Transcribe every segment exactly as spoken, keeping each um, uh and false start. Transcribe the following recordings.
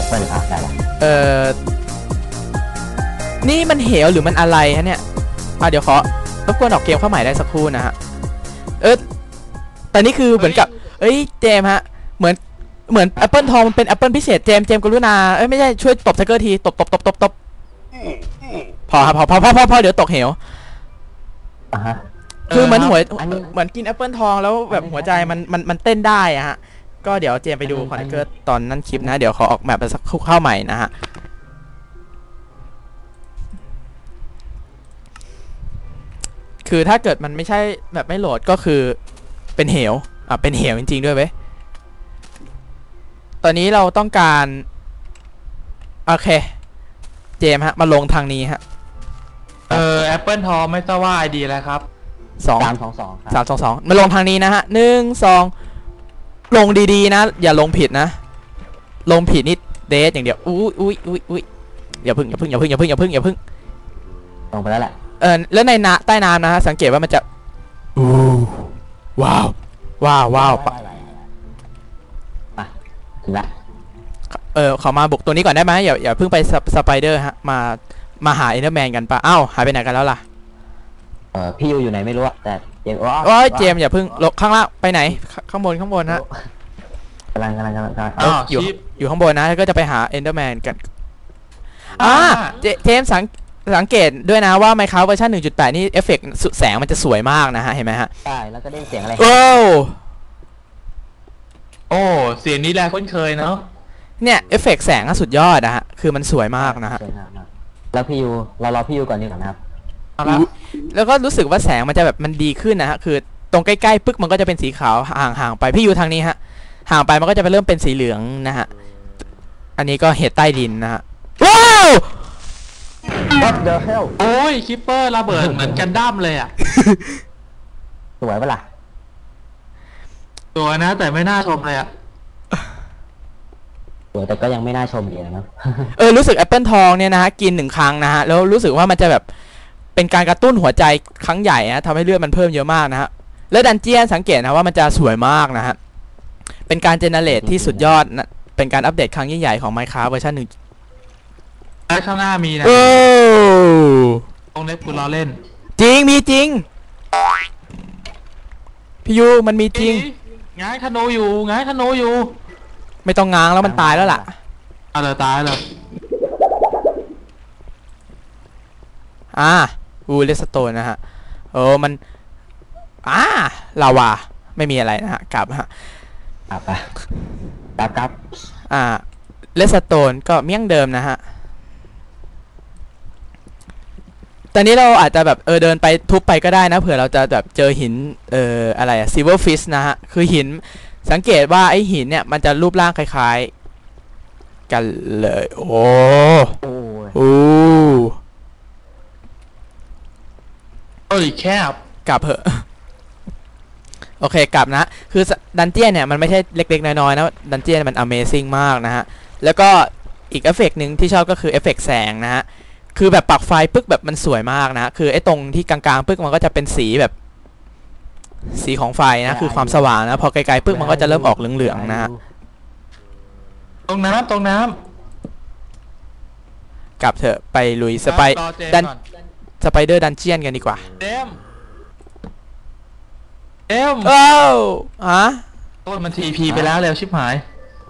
ปเปิลอ่ะได้ละเออนี่มันเหวหรือมันอะไรฮะเนี่ยอ่ะเดี๋ยวขอรบกวนออกเกมเข้าใหม่ได้สักครู่นะฮะเออแต่นี่คือเหมือนกับเอ้ยเจมฮะเหมือนเหมือนแอปเปิลทองมันเป็นแอปเปิลพิเศษเจมเจมกรุณาเอ้ยไม่ใช่ช่วยตบไทเกอร์ทีตบตบตบตบตบพอครับพอพอพอพอพอเดี๋ยวตกเหวอ่ะฮะคือเหมือนหัวเหมือนกินแอปเปิลทองแล้วแบบหัวใจมันมันมันเต้นได้อะฮะก็เดี๋ยวเจมไปดูคอนเทนต์ตอนนั้นคลิปนะเดี๋ยวขอออกแบบไปสักเข้าใหม่นะฮะคือถ้าเกิดมันไม่ใช่แบบไม่โหลดก็คือเป็นเหวอ่ะเป็นเหวจริงๆด้วยเว้ยตอนนี้เราต้องการโอเคเจมฮะมาลงทางนี้ฮะเออแอปเปิลทองไม่ทราบว่าไอดีอะไรครับสองสามสองสองสามสองสองมาลงทางนี้นะฮะหนึ่งสองลงดีๆนะอย่าลงผิดนะลงผิดนี่เดทอย่างเดียวอุ้ยอุ้ยอุ้ยอุ้ยอย่าพึ่งอย่าพึ่งอย่าพึ่งอย่าพึ่งอย่าพึ่งอย่าพึ่งลงไปแล้วแหละเออแล้วในน้ำใต้น้ำนะฮะสังเกตว่ามันจะอู้ว้าวว้าวว้าวปะถึงละเออขอมาบุกตัวนี้ก่อนได้ไหมอย่าอย่าเพิ่งไปสไปเดอร์ฮะมามาหาเอเดอร์แมนกันปะอ้าวหายไปไหนกันแล้วล่ะเออพี่ยูอยู่ไหนไม่รู้แต่เจมโอ้ยเจมอย่าเพิ่งลงข้างล่างไปไหนข้างบนข้างบนฮะกำลังกำลังกำลังอยู่อยู่ข้างบนนะก็จะไปหาเอเดอร์แมนกันอ่าเจมสังสังเกตด้วยนะว่า Minecraft เวอร์ชัน หนึ่งจุดแปด นี่เอฟเฟกต์แสงมันจะสวยมากนะฮะเห็นไหมฮะใช่แล้วก็ได้เสียงอะไรโอ้โอ้เสียงนี้แหละคุ้นเคยเนาะเนี่ยเอฟเฟกต์แสงสุดยอดนะฮะคือมันสวยมากนะฮะแล้วพี่ยูเรารอพี่ยูก่อนดีกว่านะครับแล้วก็รู้สึกว่าแสงมันจะแบบมันดีขึ้นนะฮะคือตรงใกล้ๆปึ๊กมันก็จะเป็นสีขาวห่างๆไปพี่ยูทางนี้ฮะห่างไปมันก็จะไปเริ่มเป็นสีเหลืองนะฮะอันนี้ก็เห็ดใต้ดินนะฮะว้าว What the hell โอ้ยคิปเปอร์ระเบิดเหมือนกันดั้มเลยอ่ะสวยปะล่ะสวยนะแต่ไม่น่าชมเลยอ่ะสวยแต่ก็ยังไม่น่าชมเลยนะเออรู้สึกแอปเปิลทองเนี่ยนะฮะกินหนึ่งครั้งนะฮะแล้วรู้สึกว่ามันจะแบบเป็นการกระตุ้นหัวใจครั้งใหญ่นะทำให้เลือดมันเพิ่มเยอะมากนะฮะแล้วดันเจียนสังเกตนะว่ามันจะสวยมากนะฮะเป็นการเจเนเรตที่สุดยอดนะเป็นการอัปเดตครั้งยิ่งใหญ่ของ Minecraft เวอร์ชันหนึ่งข้างหน้ามีนะตรงเล็บกูล้อเล่นจริงมีจริงพี่ยูมันมีจริงง้างธนูอยู่ง้างธนูอยู่ไม่ต้องง้างแล้วมันตายแล้วล่ะเอาเลยตายเลยอ่าวูเลสโตนนะฮะโอ้มันอ่าลาวาไม่มีอะไรนะฮะกลับฮะกลับไปกลับกลับอ่าเลสโตนก็เมี่ยงเดิมนะฮะตอนนี้เราอาจจะแบบเออเดินไปทุบไปก็ได้นะเผื่อเราจะแบบเจอหินเอ่ออะไรอะซิลเวอร์ฟิชนะฮะคือหินสังเกตว่าไอหินเนี่ยมันจะรูปร่างคล้ายๆกันเลยโอ้โอ้โอ้ยแคบกลับเหอะโอเคกลับนะคือดันเจียนเนี่ยมันไม่ใช่เล็กๆน้อยๆนะดันเจียนมัน Amazing มากนะฮะแล้วก็อีกเอฟเฟกต์หนึ่งที่ชอบก็คือเอฟเฟกต์แสงนะฮะคือแบบปักไฟปึ๊กแบบมันสวยมากนะคือไอ้ตรงที่กลางๆปึ๊กมันก็จะเป็นสีแบบสีของไฟนะคือความสว่างนะพอไกลๆปึ๊กมันก็จะเริ่มออกเหลืองๆนะฮะตรงน้ำตรงน้ำกลับเถอะไปลุยสไปดันสไปเดอร์ดันเจียนกันดีกว่าเอ็มเอ็มโอ้ฮะต้นมันทีพีไปแล้วเร็วชิบหาย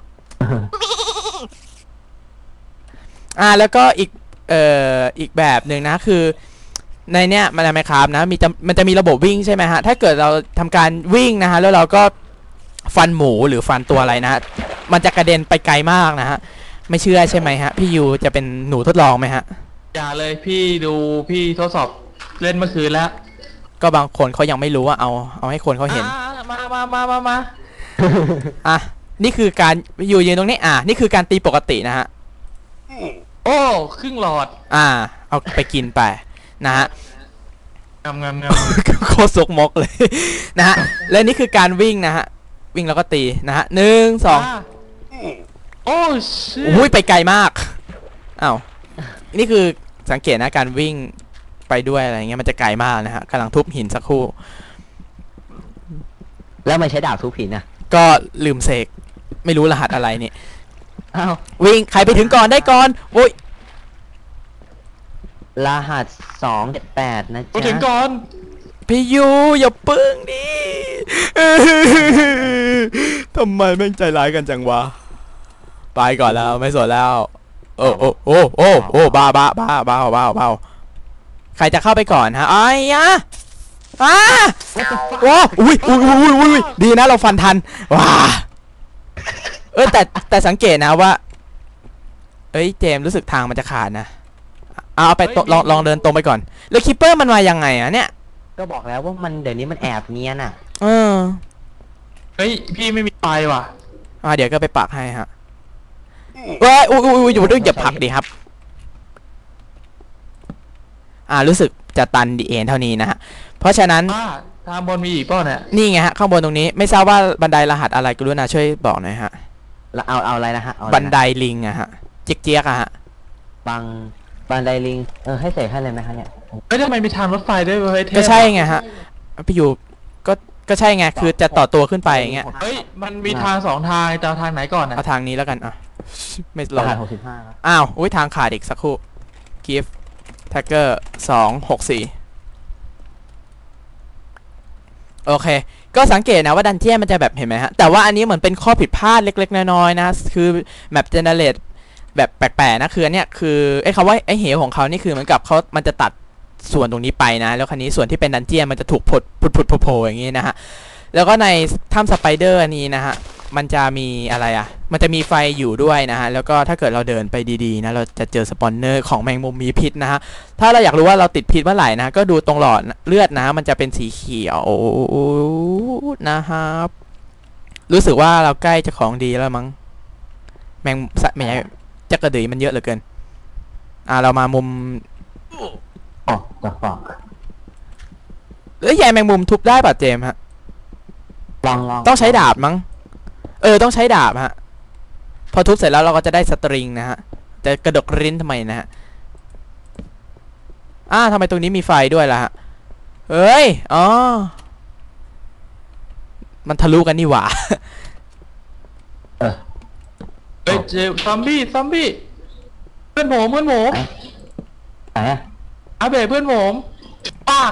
อ่าแล้วก็อีกเอ่ออีกแบบหนึ่งนะคือในเนี้ยมันจะไม่ครับนะมีมันจะมีระบบวิ่งใช่ไหมฮะถ้าเกิดเราทำการวิ่งนะฮะแล้วเราก็ฟันหมูหรือฟันตัวอะไรนะฮะมันจะกระเด็นไปไกลมากนะฮะไม่เชื่อใช่ไหมฮะพี่ยูจะเป็นหนูทดลองไหมฮะอย่าเลยพี่ดูพี่ทดสอบเล่นเมื่อคืนแล้วก็บางคนเขายังไม่รู้ว่าเอาเอาให้คนเขาเห็นมามามามามาอ่ะนี่คือการอยู่ยืนตรงนี้อ่ะนี่คือการตีปกตินะฮะโอ้ครึ่งหลอดอ่าเอาไปกินไปนะฮะงามงามงามโคตรซกมกเลยนะฮะและนี่คือการวิ่งนะฮะวิ่งแล้วก็ตีนะฮะหนึ่งสองโอ้โหไปไกลมากอ้าวนี่คือสังเกตนะการวิ่งไปด้วยอะไรเงี้ยมันจะไกลมากนะฮะกำลังทุบหินสักครู่แล้วไม่ใช้ดาบทุบหินนะก็ลืมเสกไม่รู้รหัสอะไรนี่อ้าววิ่งใครไปถึงก่อนได้ก่อนโอ้ยรหัสสองเจ็ดแปดนะกูจ๊ะถึงก่อนพี่ยูอย่าปึ้งดิทำไมแม่งใจร้ายกันจังวะไปก่อนแล้วไม่สนแล้วโอ้โอ้โอ้โอ้โอ้บ้าบ้าบ้าบ้าบ้าบ้าใครจะเข้าไปก่อนฮะไอ้ยะอ้าโอ้อุ้ยอุ้ยอุ้ยอุ้ยดีนะเราฟันทันว้าเออแต่แต่สังเกตนะว่าเอ้ยเจมส์รู้สึกทางมันจะขาดนะเอาไปลองลองเดินตรงไปก่อนแล้วคิปเปอร์มันมายังไงอะเนี่ยก็บอกแล้วว่ามันเดี๋ยวนี้มันแอบเนียนอ่ะเออเฮ้ยพี่ไม่มีไฟว่ะอ่าเดี๋ยวก็ไปปักให้ฮะเอ้ยอุ้ยอุ้ยอุ้ยอยู่ด้วยอย่าผลักดิครับ อ่ารู้สึกจะตันดีเอ็นเท่านี้นะฮะ เพราะฉะนั้นอ่าทางบนมีอีกเปล่าเนี่ยนี่ไงฮะข้างบนตรงนี้ไม่ทราบว่าบันไดรหัสอะไรกรุณาช่วยบอกหน่อยฮะแล้วเอาเอาอะไรนะฮะเอาอะไรนะบันไดลิงอะฮะเจี๊ยกเจี๊ยกอะฮะบังบันไดลิงเออให้เสกให้เลยไหมคะเนี่ยเฮ้ยทำไมมีทางรถไฟด้วยเฮ้ยเท่ก็ใช่ไงฮะพี่อยู่ก็ก็ใช่ไงคือจะต่อตัวขึ้นไปอย่างเงี้ยเฮ้ยมันมีทางสองทางจะเอาทางไหนก่อนนะเอาทางนี้แล้วกันอ่ะไม่ลรง หัสหกสิบห้าครับอ้าวอุ้ยทางขาดอีกสักครู่ gift tagger สองหกสี่โอเค ก็สังเกตนะว่าดันเจียนมันจะแบบเห็นไหมฮะ แต่ว่าอันนี้เหมือนเป็นข้อผิดพลาดเล็กๆน้อยๆนะ คือแมปเจเนเรตแบบแปลกๆนะ คืออันเนี้ยคือไอ้คำว่าไอ้เหวของเขานี่คือเหมือนกับเขามันจะตัดส่วนตรงนี้ไปนะ แล้วคันนี้ส่วนที่เป็นดันเจียนมันจะถูกผดผุดผุดโผล่อย่างงี้นะฮะ แล้วก็ในถ้ำสไปเดอร์อันนี้นะฮะ มันจะมีอะไรอ่ะ มันจะมีไฟอยู่ด้วยนะฮะ แล้วก็ถ้าเกิดเราเดินไปดีๆนะ เราจะเจอสปอนเนอร์ของแมงมุมมีพิษนะฮะ ถ้าเราอยากรู้ว่าเราติดพิษเมื่อไหร่นะ ก็ดูตรงหลอดเลือดนะ มันจะเป็นสีเขียวนะครับ รู้สึกว่าเราใกล้จะของดีแล้วมั้ง แมงสัตว์แมงจักระดือมันเยอะเหลือเกิน อ่าเรามามุมอ๋อจะฝากเอ้ยใยแมงมุมทุบได้ป่ะเจมส์ฮะลองลองต้องใช้ดาบมั้ง เออต้องใช้ดาบฮะ พอทุบเสร็จแล้วเราก็จะได้สตริงนะฮะ จะกระดกริ้นทำไมนะฮะ อ้าทำไมตรงนี้มีไฟด้วยล่ะฮะ เอ้ย อ๋อ มันทะลุกันนี่หว่าเออเฮ้ยเจซอมบี้ซอมบี้เพื่อนผมเพื่อนผมไหนอะอาเบะเพื่อนผมปาก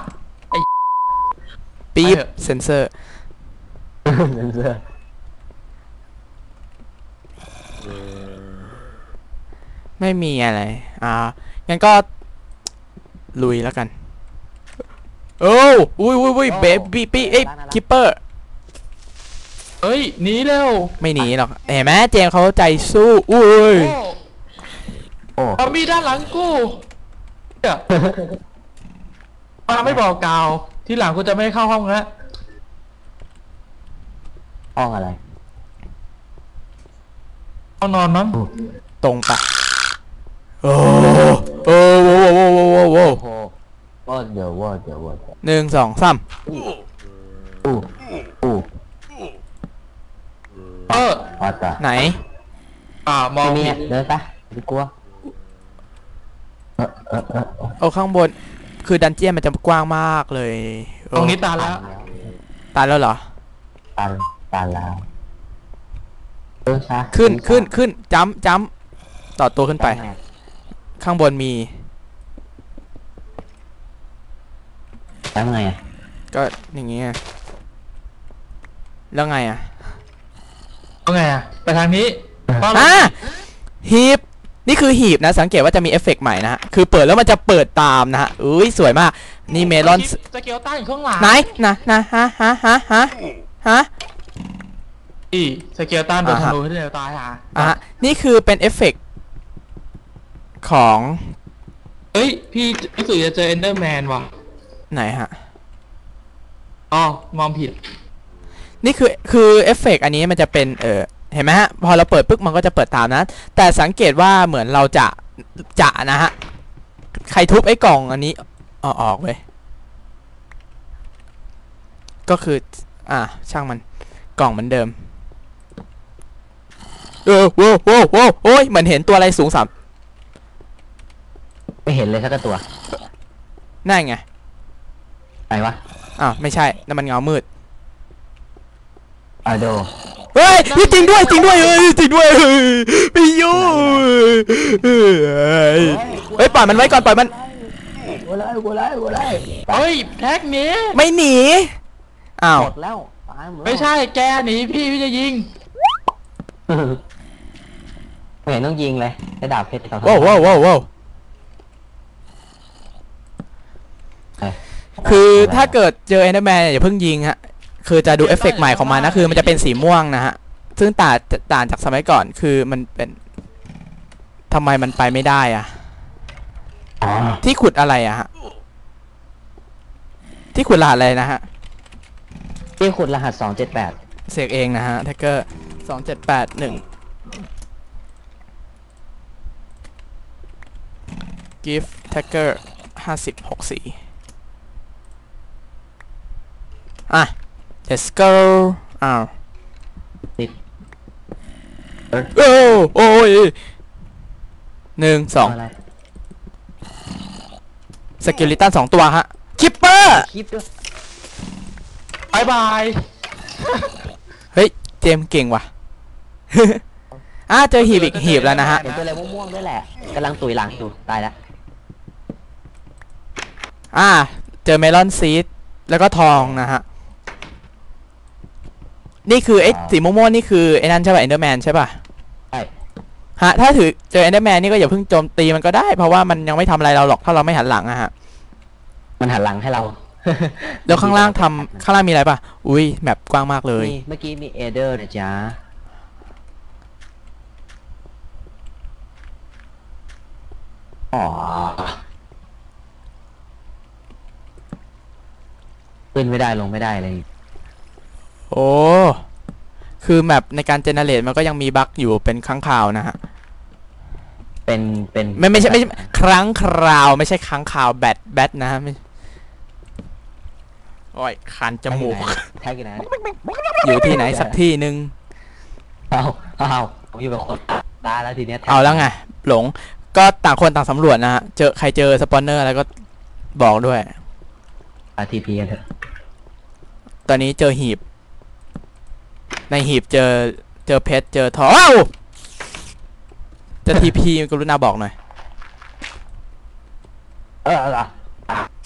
ปี๊บไปเถอะเซนเซอร์เซ็นเซอร์ไม่มีอะไร อ่า งั้นก็ลุยแล้วกัน โอ้อุ้ยอุ้ยอุ้ยเบบี้ปีเอ้ยคิปเปอร์เฮ้ยหนีเร็วไม่หนีหรอก เห็นไหมเจมส์เขาใจสู้ อุ้ยโอ้โอ้ซอมบี้ด้านหลังกูเนี่ยมาไม่บอกกล่าวที่หลังกูจะไม่เข้าห้องแล้วห้องอะไรห้องนอนมั้งตรงปะโอ้โอ้โว้โว้โว้โว้โว้โอ้โหว่าเดี๋ยวว่าเดี๋ยวว่าหนึ่งสองสามอู้อู้เออว่าแต่ไหนอ่ามองไม่มีผิอะดเดินไปไม่กลัวเออเออเออเออโอ้ข้างบน คือดันเจียนมันจะกว้างมากเลยโอ้ตรงนี้ตาแล้วตายแล้วเหรอตันตันแล้วเออช้าขึ้นขึ้นขึ้นจัมจัมต่อตัวขึ้นไป ข้างบนมีแล้วไงอะก็อย่างเงี้ยแล้วไงอ่ะเอาไงอะไปทางนี้ป้าอ่ะหีบ นี่คือหีบนะ สังเกตว่าจะมีเอฟเฟกต์ใหม่นะฮะ คือเปิดแล้วมันจะเปิดตามนะฮะ อุ้ยสวยมาก นี่เมลอนสเกลต้าอยู่ข้างหลังไหนนะนะฮะฮะฮะฮะฮะอีสเกลตันโดนอ่าธฮะนูที่เดียวตายอ่ะอ่ะนี่คือเป็นเอฟเฟกต์ของเฮ้ยพี่รู้สึกจะเจอเอนเดอร์แมนว่ะไหนฮะอ๋อมองผิดนี่คือคือเอฟเฟกต์อันนี้มันจะเป็นเออเห็นไหมฮะ พอเราเปิดปุ๊บมันก็จะเปิดตามนะ แต่สังเกตว่าเหมือนเราจะจะนะฮะ ใครทุบไอ้กล่องอันนี้ออกออกเลยก็คือ อ่ะช่างมันกล่องเหมือนเดิม เออโว้โว้โว้โอ้ยเหมือนเห็นตัวอะไรสูงสามไม่เห็นเลยสักตัวนั่นไงไหนวะอ้าวไม่ใช่นั่นมันเงามืดอาโดเฮ้ยนี่จริงด้วยจริงด้วยเฮ้ยจริงด้วยเฮ้ยพี่ยูเฮ้ยเฮ้ยปล่อยมันไว้ก่อนปล่อยมันกูไล่กูไล่กูไล่เฮ้ยแท็กหนีไม่หนีอ้าวหมดแล้วตายหมดแล้วไม่ใช่แกหนีพี่พี่จะยิงไม่เห็นต้องยิงเลยไอ้ดาบเพชรเขาว้าวว้าวว้าวว้าวคือถ้าเกิดเจอเอนเดอร์แมนอย่าเพิ่งยิงฮะคือจะดูเอฟเฟกต์ใหม่ของมันนะคือมันจะเป็นสีม่วงนะฮะซึ่งต่างต่างจากสมัยก่อนคือมันเป็นทำไมมันไปไม่ได้อะอ๋อที่ขุดอะไรอะฮะที่ขุดรหัสอะไรนะฮะที่ขุดรหัสสองเจ็ดแปดเสกเองนะฮะแท็กเกอร์สองเจ็ดแปดหนึ่ง gift tagger ห้าสิบหกสี่อ่ะ let's go อ้าวติดโอ้โอ้ยหนึ่งสองอะไรสกิลิตันสองตัวฮะคิปเปอร์คลิปด้วยบายบายเฮ้ย เจมส์เก่งว่ะ อ่ะเจอหีบอีกหีบแล้วนะฮะเห็นตัวอะไรม่วงๆด้วยแหละกำลังตุยหลังอยู่ตายแล้วอ่า เจอเมลอนซีดแล้วก็ทองนะฮะ นี่คือไอ้สีม่วงๆนี่คือไอ้นั่นใช่ป่ะเอนเดอร์แมนใช่ป่ะใช่ฮะ ถ้าถือเจอเอนเดอร์แมนนี่ก็อย่าเพิ่งโจมตีมันก็ได้ เพราะว่ามันยังไม่ทำอะไรเราหรอกถ้าเราไม่หันหลังอะฮะมันหันหลังให้เราแล้วข้างล่างทำข้างล่างมีอะไรป่ะ อุ้ยแมปกว้างมากเลยนี่เมื่อกี้มีเอเดอร์นะจ๊ะอ๋อขึ้นไม่ได้ลงไม่ได้เลยโอ้ คือแมปในการเจเนเรตมันก็ยังมีบั๊กอยู่เป็นครั้งคราวนะฮะเป็นเป็นไม่ไม่ใช่ไม่ใช่ครั้งคราวไม่ใช่ครั้งคราวแบทแบทนะฮะไม่โอ้ยคันจมูกแท็กอยู่ไหนอยู่ที่ไหนสักที่หนึ่งเอาเอาผมอยู่กับคนตายแล้วทีเนี้ยเอาแล้วไง หลงก็ต่างคนต่างสำรวจนะฮะ เจอใครเจอสปอนเนอร์อะไรก็บอกด้วยอาร์ทีพีกันเถอะตอนนี้เจอหีบ ในหีบเจอเจอเพชรเจอทองอ้าวจะทีพีกรุณาบอกหน่อยเออเออไป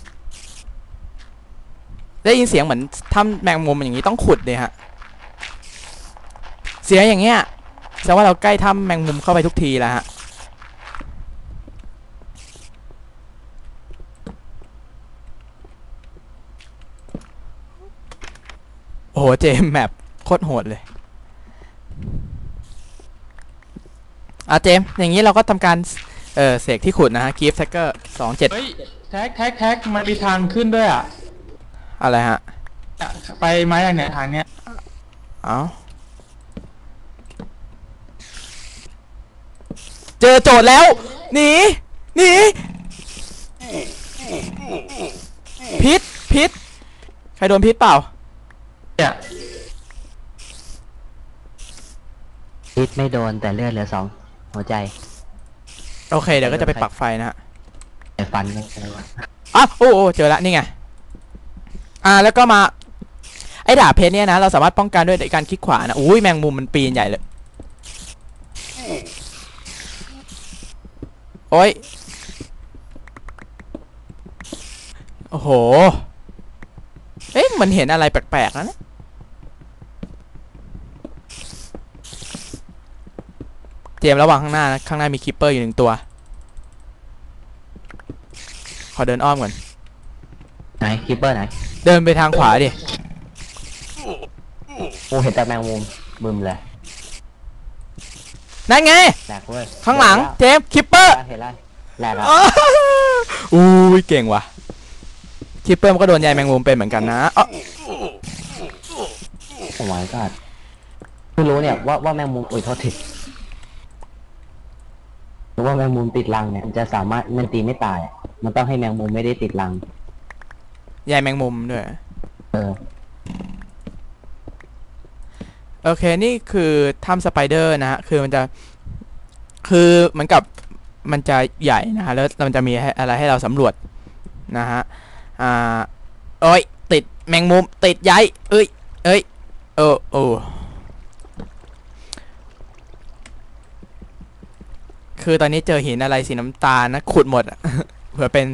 ได้ยินเสียงเหมือนถ้ำแมงมุมอย่างนี้ต้องขุดเลยฮะ เสียงอย่างเงี้ยแสดงว่าเราใกล้ถ้ำแมงมุมเข้าไปทุกทีแล้วฮะ โอ้โหเจมแมปโคตรโหดเลยอ่ะเจมอย่างนี้เราก็ทำการเออเสกที่ขุดนะฮะ gift tagger สองเจ็ดเฮ้ยแท็กแท็กแท็กมันมีทางขึ้นด้วยอ่ะอะไรฮะอ่ะไปไหมอย่างเนี้ยทางเนี้ยเอาเจอโจทย์แล้วหนีหนีพิษพิษใครโดนพิษเปล่าเนี่ยพิษไม่โดนแต่เลือดเหลือสองหัวใจโอเคเดี๋ยวก็จะไปปักไฟนะฮะแต่ฟันไม่ใช่วะอ้าวโอ้โอ้เจอละนี่ไงอ่าแล้วก็มาไอ้ดาบเพชรเนี่ยนะเราสามารถป้องกันด้วยการคลิกขวานะอุ้ยแมงมุมมันปีนใหญ่เลยโอ้ยโอ้โหเอ๊ะมันเห็นอะไรแปลกๆนะเนี่ยเตรียมระวังข้างหน้านะข้างหน้ามีคิปเปอร์อยู่หนึ่งตัวขอเดินอ้อมก่อนไหนคิปเปอร์ไหนเดินไปทางขวาดิโอ้เห็นแต่แมงมุมบึมเลยนั่นไงแหลกเว้ยข้างหลังเจมส์คิปเปอร์เห็นแล้วแหลกแล้วอู้ยเก่งว่ะคิปเปอร์มันก็โดนใยแมงมุมเป็นเหมือนกันนะอ๋อโอ้ยก็เพิ่งรู้เนี่ยว่าว่าแมงมุมอุ้ยโทษทีหรือว่าแมงมุมติดรังเนี่ยมันจะสามารถมันตีไม่ตายอะมันต้องให้แมงมุมไม่ได้ติดรังใยแมงมุมด้วยเออโอเคนี่คือถ้ำสไปเดอร์นะฮะคือมันจะคือเหมือนกับมันจะใหญ่นะฮะแล้วมันจะมีให้อะไรให้เราสำรวจนะฮะอ่าโอ้ยติดแมงมุมติดใยเอ้ยเอ้ยเอออโอ้คือตอนนี้เจอหินอะไรสีน้ำตาลนะขุดหมดอะ เผื่อเป็น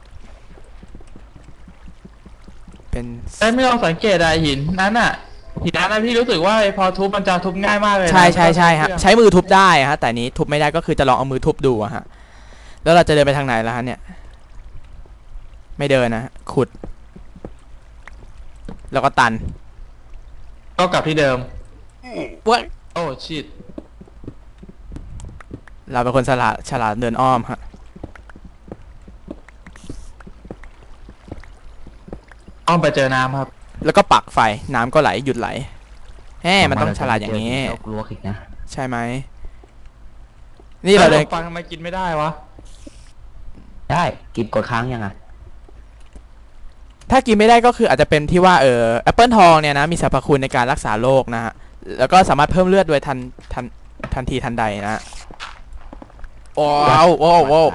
เป็นแต่ไม่ลองสังเกตอะหินนั้นอะหินนั้นนะพี่รู้สึกว่าพอทุบมันจะทุบง่ายมากเลยนะใช่ใช่ใช่ฮะใช้มือทุบได้ฮะแต่นี้ทุบไม่ได้ก็คือจะลองเอามือทุบดูอะฮะแล้วเราจะเดินไปทางไหนล่ะฮะเนี่ยไม่เดินนะขุดแล้วก็ตันก็กลับที่เดิมวะโอ้ชิตเราเป็นคนฉลาดฉลาดเดินอ้อมฮะอ้อมไปเจอน้ำครับแล้วก็ปักไฟน้ำก็ไหลหยุดไหลแหมมันต้องฉลาดอย่างนี้เรากลัวอีกนะใช่ไหมนี่เราเดินฟังทำไมกินไม่ได้วะได้กินกดค้างยังอ่ะถ้ากินไม่ได้ก็คืออาจจะเป็นที่ว่าเออแอปเปิลทองเนี่ยนะมีสรรพคุณในการรักษาโรคนะฮะแล้วก็สามารถเพิ่มเลือดโดยทันทันทันทีทันใดนะฮะว้าวว้าวว้าว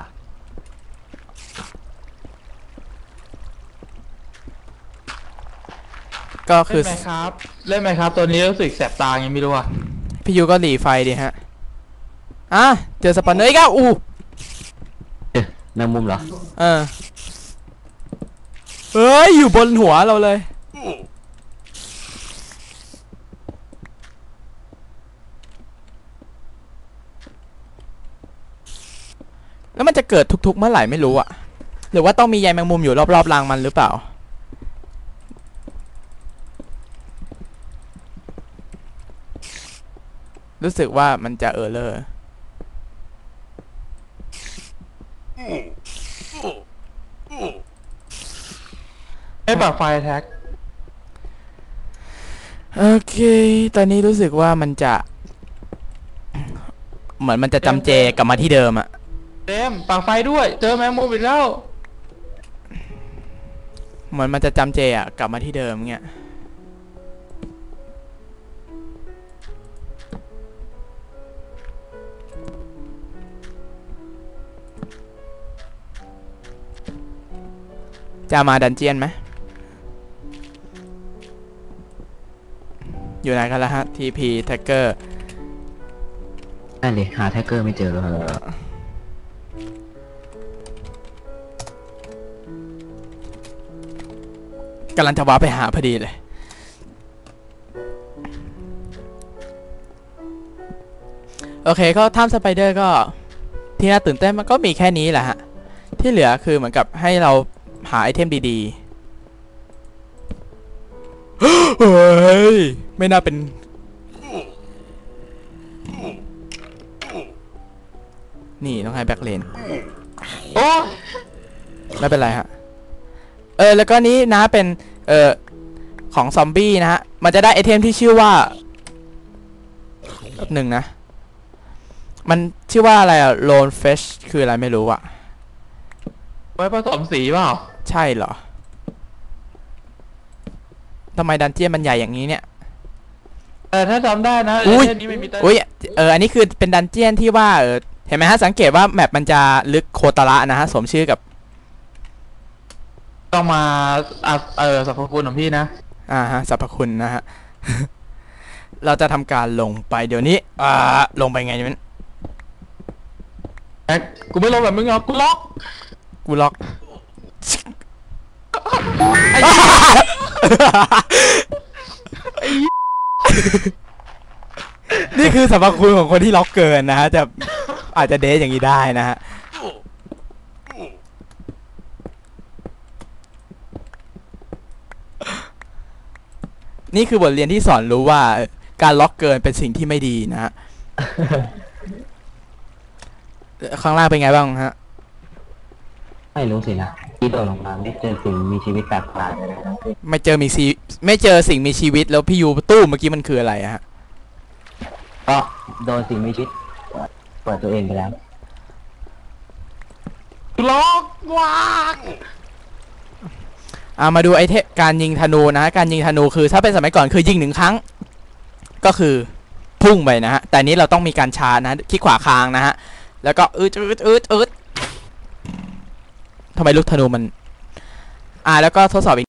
ก็คืเล่อนไหมครับ เล่นไหมครับ ตัวนี้รู้สึกแสบตาไงไม่รู้อะพี่ยูก็หลีไฟดิฮะอ่ะเจอสปอนเนอร์อีกแล้วอู้เอ๊ะแมงมุมเหรอเออเฮ้ยอยู่บนหัวเราเลยแล้วมันจะเกิดทุกๆเมื่อไหร่ไม่รู้อะหรือว่าต้องมีใยแมงมุมอยู่รอบๆรังมันหรือเปล่ารู้สึกว่ามันจะเออเลอร์ไม่ปรับไฟแท็กโอเคตอนนี้รู้สึกว่ามันจะเหมือนมันจะจำเจกลับมาที่เดิมอะเต็มปรับไฟด้วย เจอแมงมุมอีกแล้วเหมือนมันจะจำเจอะกลับมาที่เดิมเงี้ยจะมาดันเจียนไหมอยู่ไหนกันแล้วฮะ ที พี Tagger นั่นเลยหาแท็กเกอร์ไม่เจอเลยกำลังจะว้าไปหาพอดีเลยโอเคก็ถ้ำสไปเดอร์ก็ที่น่าตื่นเต้นมันก็มีแค่นี้แหละฮะที่เหลือคือเหมือนกับให้เราหาไอเทมดีๆ เฮ้ยไม่น่าเป็นนี่ต้องให้แบ็คเลนโอ้ไม่เป็นไรฮะเออแล้วก็นี้นะเป็นเออของซอมบี้นะฮะมันจะได้ไอเทมที่ชื่อว่าแป๊บหนึ่งนะมันชื่อว่าอะไรอะโลนเฟชคืออะไรไม่รู้อะไว้ผสมสีเปล่าใช่เหรอทำไมดันเจียนมันใหญ่อย่างนี้เนี่ยแต่ถ้าจำได้นะอุ้ยเล่นนี้ไม่มีเต้นอุ้ยเอออันนี้คือเป็นดันเจียนที่ว่าเออเห็นไหมฮะสังเกตว่าแมปมันจะลึกโคตระนะฮะสมชื่อกับต้องมาอ่ะเออสรรพคุณของพี่นะอ่าฮะสรรพคุณนะฮ ะ เราจะทำการลงไปเดี๋ยวนี้อ่าลงไปไงมันแท็กกูไม่ลงแบบมึงหรอกกูล็อกกูล็อก นี่คือสรรพคุณของคนที่ล็อกเกินนะฮะจะอาจจะเดทอย่างนี้ได้นะฮะนี่คือบทเรียนที่สอนรู้ว่าการล็อกเกินเป็นสิ่งที่ไม่ดีนะฮะ ข้างล่างเป็นไงบ้างฮะไม่รู้สินะที่โดดลงมาไม่เจอสิ่งมีชีวิตแปลกประหลาดเลยนะไม่เจอมีซีไม่เจอสิ่งมีชีวิตแล้วพี่ยูตู้เมื่อกี้มันคืออะไรอะฮะก็โดนสิ่งมีชีวิตเปิดตัวเองไปแล้วกูล็อกว้ากอ่ามาดูไอเทมการยิงธนูนะฮะการยิงธนูคือถ้าเป็นสมัยก่อนคือยิงหนึ่งครั้งก็คือพุ่งไปนะฮะแต่นี้เราต้องมีการชาร์จนะคลิกขวาค้างนะฮะแล้วก็อืดอืดอืดอืดทำไมลูกธนูมันอ่าแล้วก็ทดสอบอีก